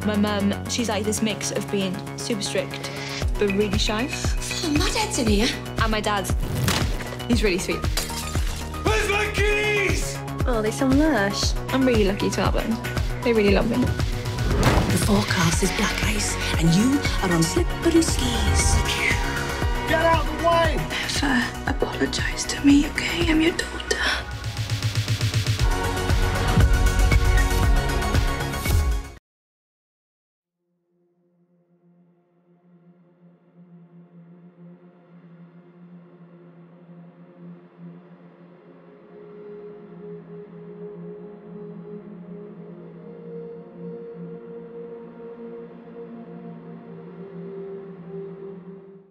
My mum, she's like this mix of being super strict, but really shy. Oh, my dad's in here. And my dad, he's really sweet. Where's my keys? Oh, they sound lush. I'm really lucky to have them. They really love me. The forecast is black ice, and you are on slippery skis. Get out of the way! Never apologise to me, okay? I'm your daughter.